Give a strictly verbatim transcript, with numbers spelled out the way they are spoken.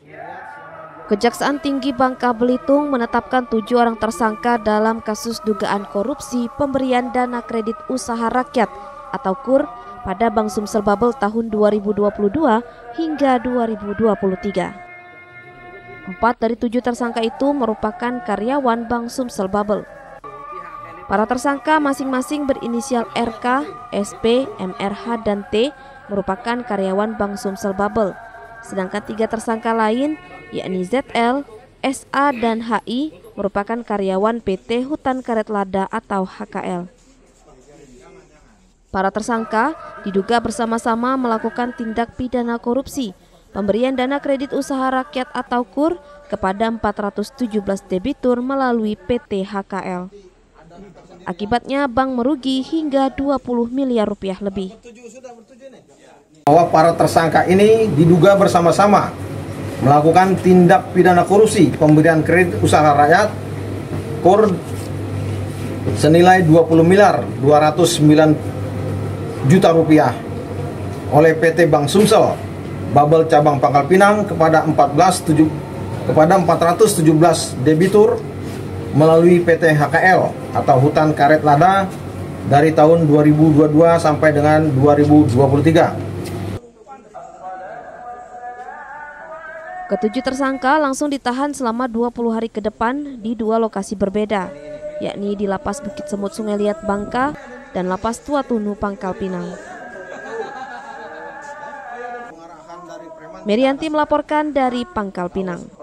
Kejaksaan Tinggi Bangka Belitung menetapkan tujuh orang tersangka dalam kasus dugaan korupsi pemberian dana kredit usaha rakyat atau K U R pada Bank Sumsel Bubble tahun dua ribu dua puluh dua hingga dua ribu dua puluh tiga. Empat dari tujuh tersangka itu merupakan karyawan Bank Sumsel Bubble. Para tersangka masing-masing berinisial R K, S P, M R H, dan T merupakan karyawan Bank Sumsel Bubble. Sedangkan tiga tersangka lain, yakni Z L, S A, dan H I, merupakan karyawan P T Hutan Karet Lada atau H K L. Para tersangka diduga bersama-sama melakukan tindak pidana korupsi, pemberian dana kredit usaha rakyat atau K U R kepada empat ratus tujuh belas debitur melalui P T H K L. Akibatnya bank merugi hingga dua puluh miliar rupiah lebih. Bahwa para tersangka ini diduga bersama-sama melakukan tindak pidana korupsi pemberian kredit usaha rakyat K U R senilai dua puluh miliar dua ratus sembilan juta rupiah oleh P T Bank Sumsel Bubble cabang Pangkal Pinang kepada empat belas tujuh kepada empat ratus tujuh belas debitur melalui P T H K L atau Hutan Karet Lada dari tahun dua ribu dua puluh dua sampai dengan dua ribu dua puluh tiga. Ketujuh tersangka langsung ditahan selama dua puluh hari ke depan di dua lokasi berbeda, yakni di Lapas Bukit Semut Sungai Liat Bangka dan Lapas Tua Tunu Pangkal Pinang. Merianti melaporkan dari Pangkal Pinang.